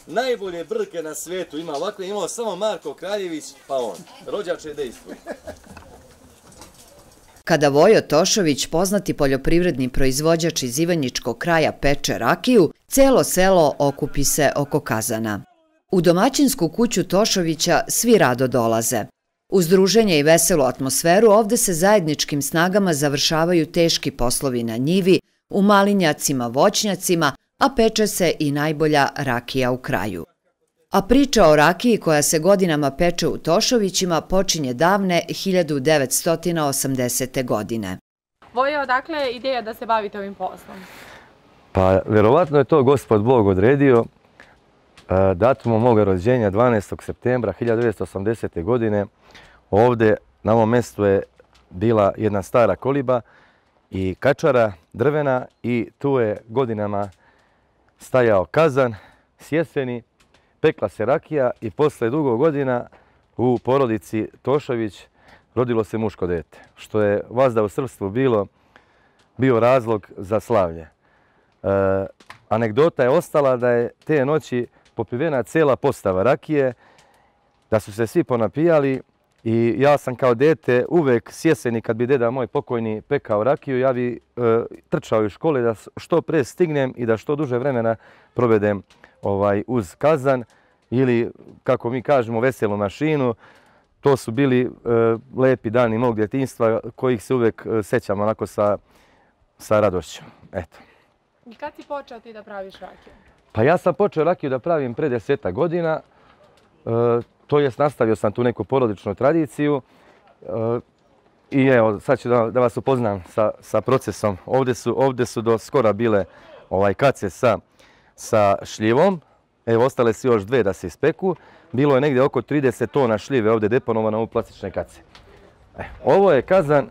najbolje brke na svijetu ima, ovako je imao samo Marko Kraljević, pa on. Rođače dejstvo. Kada Vojo Tošović, poznati poljoprivredni proizvođač iz Ivanjičkog kraja, peče rakiju, celo selo okupi se oko kazana. U domaćinsku kuću Tošovića svi rado dolaze. Uz druženje i veselu atmosferu ovde se zajedničkim snagama završavaju teški poslovi na njivi, u malinjacima, voćnjacima, a peče se i najbolja rakija u kraju. A priča o rakiji koja se godinama peče u Tošovićima počinje davne 1980. godine. Vojo, odakle je ideja da se bavite ovim poslom? Pa, verovatno je to Gospod Bog odredio. Datumom moga rođenja 12. septembra 1980. godine ovde na ovom mjestu je bila jedna stara koliba i kačara drvena i tu je godinama stajao kazan sjeseni, pekla se rakija i posle dugo godina u porodici Tošović rodilo se muško dete, što je vazda u srpstvu bio razlog za slavlje. Anegdota je ostala da je te noći popivena cela postava rakije, da su se svi ponapijali i ja sam kao dete uvek sjeseni kad bi deda moj pokojni pekao rakiju, ja bi trčao iz škole da što pre stignem i da što duže vremena provedem uz kazan ili, kako mi kažemo, veselu mašinu. To su bili lepi dani mog djetinjstva kojih se uvek sećam onako sa radošću. Eto. I kad si počeo ti da praviš rakiju? Pa ja sam počeo rakiju da pravim pre 10 godina. To jest, nastavio sam tu neku porodičnu tradiciju. I evo, sad ću da vas upoznam sa procesom. Ovde su do skora bile kace sa šljivom. Evo, ostale su još dve da se ispeku. Bilo je negdje oko 30 tona šljive ovdje deponovano u plastične kace. Ovo je kazan.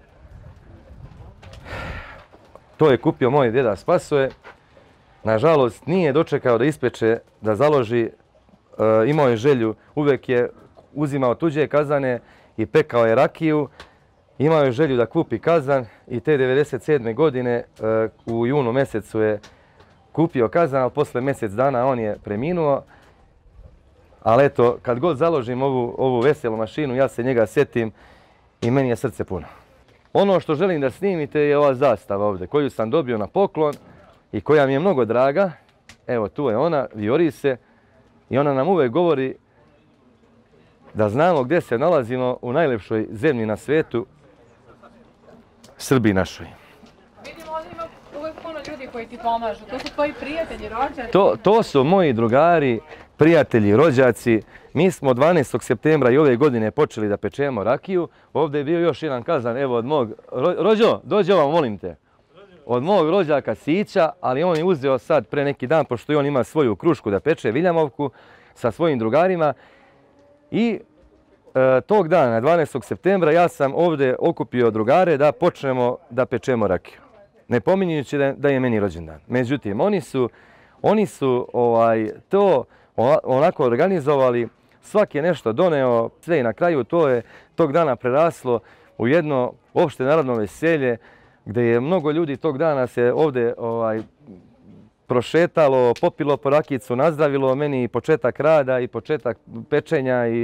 To je kupio moj deda Spasoje. Nažalost, nije dočekao da ispeče, da založi. Imao je želju, uvek je uzimao tuđe kazane i pekao je rakiju. Imao je želju da kupi kazan i te 1997. godine u junu mjesecu je kupio kazan, ali posle mjesec dana on je preminuo. Ali eto, kad god založim ovu veselu mašinu, ja se njega sjetim i meni je srce puno. Ono što želim da snimite je ova zastava ovdje, koju sam dobio na poklon i koja mi je mnogo draga. Evo, tu je ona, vijori se. I ona nam uvek govori da znamo gdje se nalazimo u najlepšoj zemlji na svijetu, Srbiji našoj. Vidimo, ovdje ima uvek puno ljudi koji ti pomažu. To su tvoji prijatelji, rođaci? To su moji drugari, prijatelji, rođaci. Mi smo 12. septembra i ove godine počeli da pečemo rakiju. Ovdje je bio još jedan kazan, evo od mog... Rođo, dođi ovam, molim te. Od mog rođaka Sića, ali on je uzeo sad pre neki dan, pošto i on ima svoju krušku da peče Viljamovku sa svojim drugarima. I tog dana, 12. septembra, ja sam ovdje okupio drugare da počnemo da pečemo rakiju. Ne pominjujući da je meni rođendan. Međutim, oni su to onako organizovali, svaki je nešto doneo, sve i na kraju to je tog dana preraslo u jedno opšte narodno veselje, gdje je mnogo ljudi tog dana se ovdje prošetalo, popilo po rakijicu, nazdravilo meni i početak rada i početak pečenja i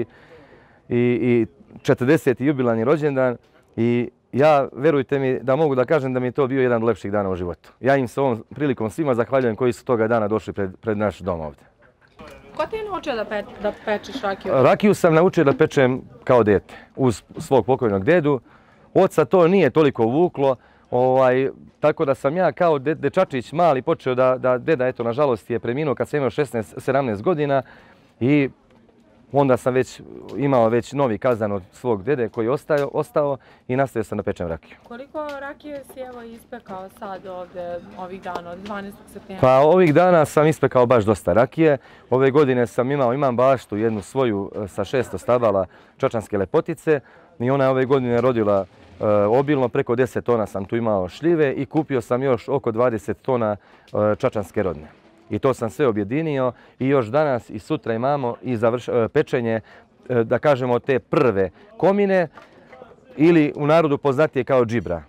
40. jubilarni rođendan. I ja, verujte mi, da mogu da kažem da mi je to bio jedan od lepših dana u životu. Ja im se ovom prilikom svima zahvaljujem koji su toga dana došli pred naš dom ovdje. Ko ti je naučio da pečeš rakiju? Rakiju sam naučio da pečem kao dete, uz svog pokojnog dedu. Oca to nije toliko vuklo. Tako da sam ja kao dečačić mali počeo da deda, eto, nažalost je preminuo kad sam imao 16-17 godina i onda sam imao već novi kazan od svog dede koji je ostao i nastavio sam da pečem rakiju. Koliko rakije si evo ispekao sad ovdje ovih dana od 12. septembra? Pa ovih dana sam ispekao baš dosta rakije. Ove godine imam baštu jednu svoju sa 600 stabala čačanske lepotice i ona je ove godine rodila obilno, preko 10 tona sam tu imao šljive i kupio sam još oko 20 tona čačanske rodne. I to sam sve objedinio i još danas i sutra imamo i pečenje, da kažemo, te prve komine ili u narodu poznatije kao džibra.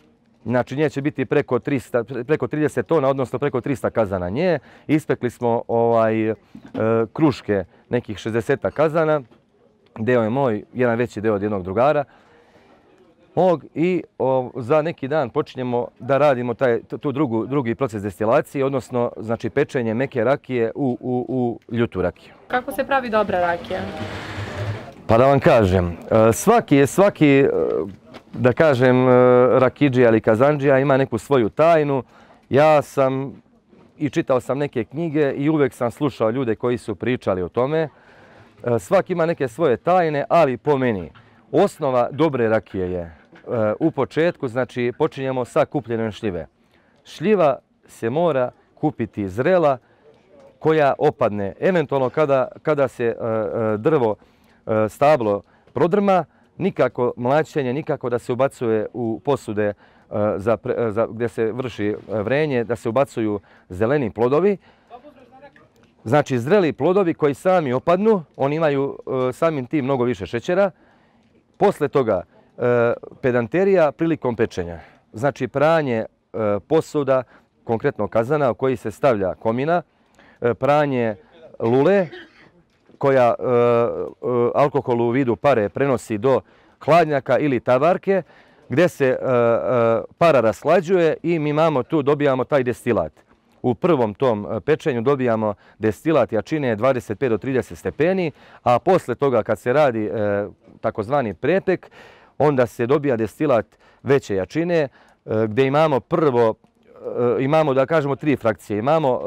Znači neće biti preko 30 tona, odnosno preko 300 kazana nje. Ispekli smo kruške nekih 60 kazana. Deo je moj, jedan veći deo od jednog drugara mog i za neki dan počinjemo da radimo drugi proces destilacije, odnosno znači pečenje meke rakije u ljutu rakiju. Kako se pravi dobra rakija? Pa da vam kažem, svaki da kažem rakidžija ili kazandžija ima neku svoju tajnu. Ja sam i čitao sam neke knjige i uvek sam slušao ljude koji su pričali o tome. Svaki ima neke svoje tajne, ali po meni osnova dobre rakije je u početku, znači počinjemo sa kupljenjem šljive. Šljiva se mora kupiti zrela koja opadne. Eventualno kada se drvo, stablo prodrma, nikako mlaćenje, nikako da se ubacuje u posude gdje se vrši vrenje, da se ubacuju zeleni plodovi. Znači zreli plodovi koji sami opadnu, oni imaju samim tim mnogo više šećera. Posle toga pedanterija prilikom pečenja. Znači pranje posuda, konkretno kazana u koji se stavlja komina, pranje lule koja alkohol u vidu pare prenosi do hladnjaka ili tavarke gdje se para raslađuje i mi dobijamo taj destilat. U prvom tom pečenju dobijamo destilat jačine 25 do 30 stepeni, a posle toga kad se radi takozvani prepek, onda se dobija destilat veće jačine gdje imamo da kažemo 3 frakcije. Imamo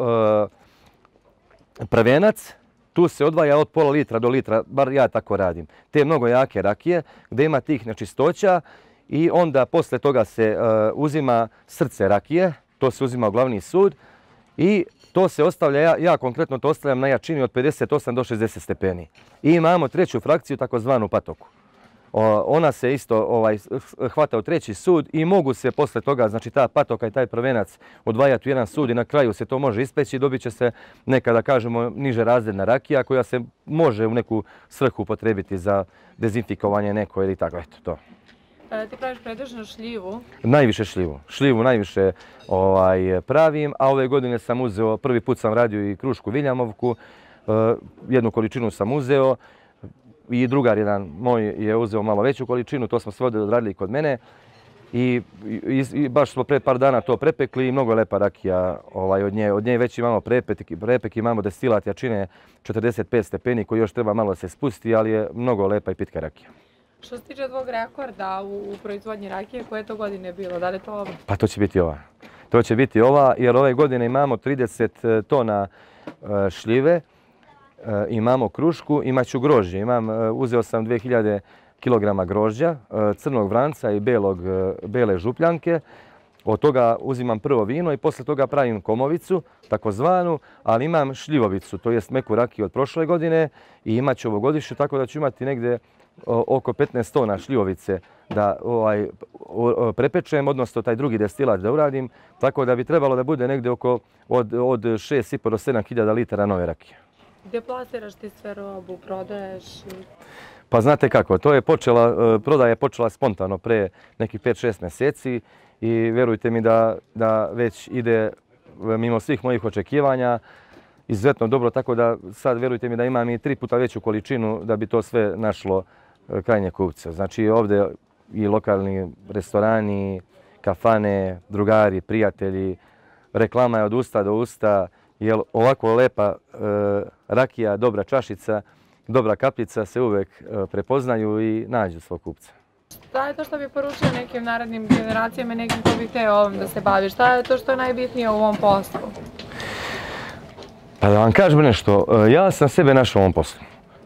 prvenac, tu se odvaja od pola litra do litra, bar ja tako radim. Te mnogo jake rakije gdje ima tih nečistoća i onda posle toga se uzima srce rakije, to se uzima u glavni sud i to se ostavlja, ja konkretno to ostavljam na jačini od 58 do 60 stepeni. I imamo treću frakciju, takozvanu patoku. Ona se isto hvata u treći sud i mogu se posle toga, znači ta patoka i taj prvenac odvajati u jedan sud i na kraju se to može ispeći i dobit će se neka, da kažemo, niže razredna rakija koja se može u neku svrhu upotrebiti za dezinfikovanje neko ili tako, eto to. Ti praviš pretežno šljivu? Najviše šljivu. Šljivu najviše pravim, a ove godine sam uzeo, prvi put sam radio i krušku Viljamovku, jednu količinu sam uzeo i drugar jedan moj je uzeo malo veću količinu, to smo sve odradili kod mene i baš smo pred par dana to prepekli i mnogo lepa rakija od nje. Od nje već imamo prepek, imamo destilat jačine 45 stepeni koji još treba malo se spustiti, ali je mnogo lepa i pitka rakija. Što se tiče tvog rekorda u proizvodnji rakije, koje je to godine bilo? Da li je to ova? Pa to će biti ova. To će biti ova jer ove godine imamo 30 tona šljive, imamo krušku, imaću grožđe. Uzeo sam 2000 kg grožđa, crnog vranca i bele župljanke. Od toga uzimam prvo vino i posle toga pravim komovicu, takozvanu, ali imam šljivovicu, to jest meku rakiju od prošle godine i imaću ovogodišnju, tako da ću imati negdje oko 15 tona šljivovice da prepečem, odnosno taj drugi destilat da uradim, tako da bi trebalo da bude negdje oko od 6,5 do 7.000 litara nove rakije. Gdje plasiraš ti sve robu, prodaješ? Pa znate kako, prodaja je počela spontano pre nekih 5-6 mjeseci i vjerujte mi da već ide mimo svih mojih očekivanja izuzetno dobro, tako da sad vjerujte mi da imam i 3 puta veću količinu da bi to sve našlo krajnje kupce. Znači ovdje i lokalni restorani, kafane, drugari, prijatelji, reklama je od usta do usta, jer ovako lepa rakija, dobra čašica, dobra kapljica se uvek prepoznaju i nađu svog kupca. Šta je to što bi poručio nekim narednim generacijama i nekim ko bi hteo ovom da se bavi? Šta je to što je najbitnije u ovom poslu? Pa da vam kažem nešto, ja sam sebe našao u ovom poslu.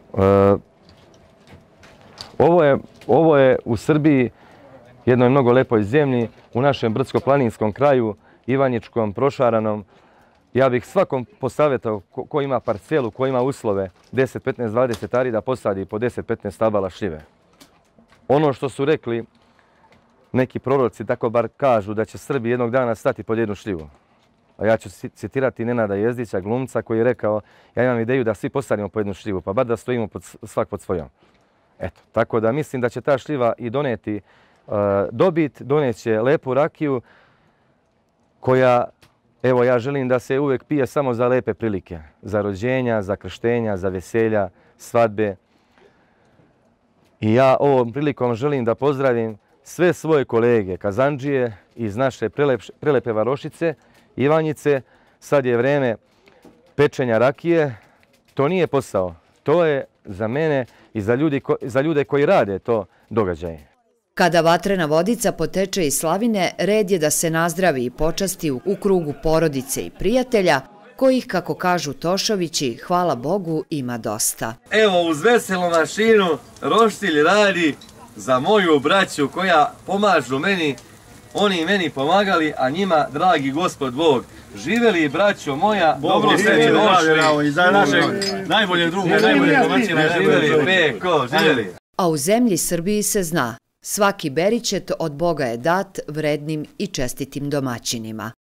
Ovo je u Srbiji, jednoj mnogo lepoj zemlji, u našem brdsko-planinskom kraju, Ivanjičkom, prošaranom. Ja bih svakom posavjetao ko ima parcelu, ko ima uslove 10, 15, 20 ari da posadi po 10, 15 stabala šljive. Ono što su rekli neki proroci, tako bar kažu da će Srbi jednog dana stati pod jednu šljivu. A ja ću citirati Nenada Jezdića, glumca, koji je rekao ja imam ideju da svi posadimo po jednu šljivu, pa bar da stojimo svak pod svojom. Eto, tako da mislim da će ta šljiva i doneti dobit, doneće lepu rakiju koja, evo ja želim da se uvijek pije samo za lepe prilike, za rođenja, za krštenja, za veselja, svadbe. I ja ovom prilikom želim da pozdravim sve svoje kolege kazandžije iz naše prelepe Varošice, Ivanjice. Sad je vreme pečenja rakije. To nije posao, to je za mene i za ljude koji rade to događaje. Kada vatrena vodica poteče iz slavine, red je da se nazdravi i počasti u krugu porodice i prijatelja, kojih, kako kažu Tošovići, hvala Bogu, ima dosta. Evo, uz veselu mašinu roštilj radi za moju braću koja pomažu meni, oni meni pomagali, a njima, dragi Gospod Bog, živeli braćo moja, dobro ste mi došli. I za našeg najboljeg druga, najboljeg domaćina. Živeli, peko, živeli. A u zemlji Srbiji se zna, svaki beričet od Boga je dat vrednim i čestitim domaćinima.